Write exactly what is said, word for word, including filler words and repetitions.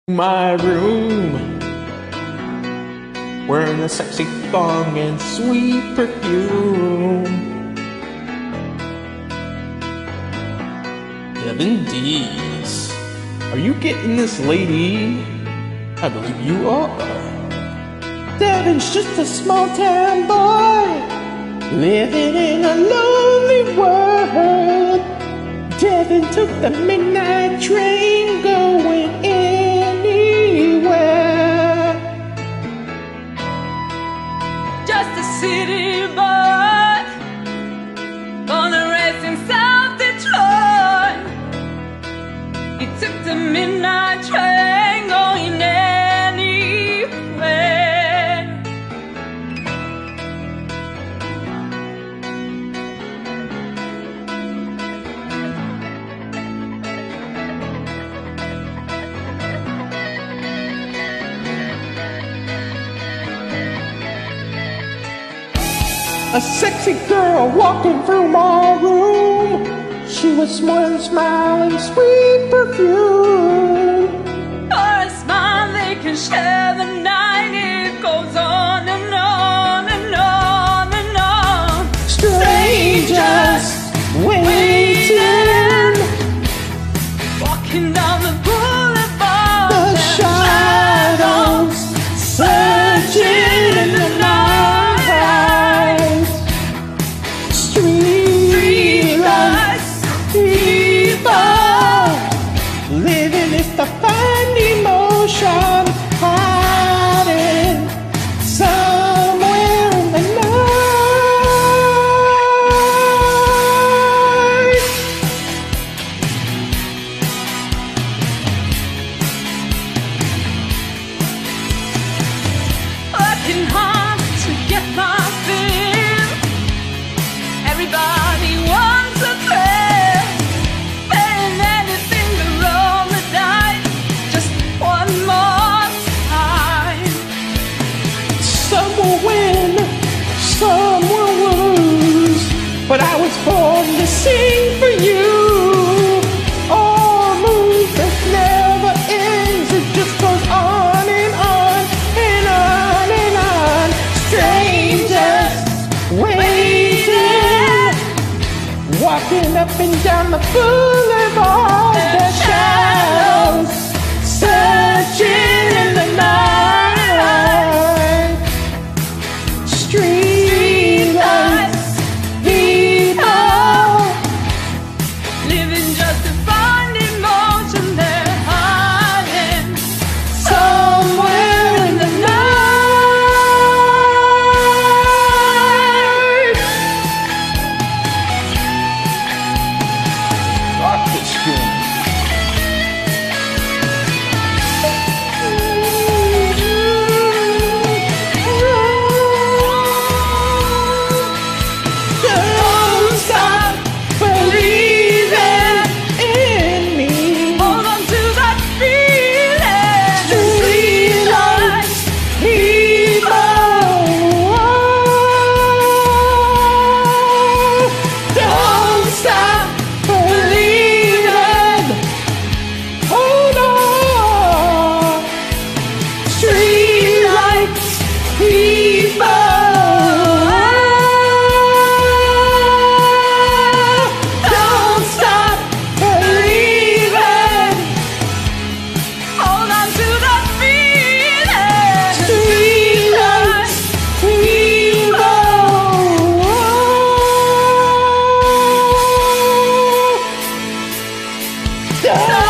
My room, wearing a sexy thong and sweet perfume. Devin Dees, are you getting this lady? I believe you are. Devin's just a small town boy, living in a lonely world. Devin took the midnight train going anywhere. Just a city boy, born and raised in South Detroit. He took the midnight train going anywhere. A sexy girl walking through my room. She was smiling, smiling, sweet perfume. For a smile they can share the night. It goes on and on and on and on. Strangers waiting, walking down the boulevard. the shadows searching in the night. Living is the fine emotion, hiding somewhere in the night. Working hard to get my fill. Everybody wants a thrill. Paying anything to roll the dice just one more time. Some will win, some will lose, but I was born to sing for you. Our move that never ends, it just goes on and on and on and on. Strangers waiting, walking up and down the boulevard. The shadows searching in the night. Streetlights, people Living just to find emotion they're hiding somewhere in the night. Rock this tune. Don't stop believing in me. Hold on to that feeling. Streetlights, people, don't stop believing. Hold on. Streetlights, people, don't stop believing. Hold on to that feeling. Streetlights, people, don't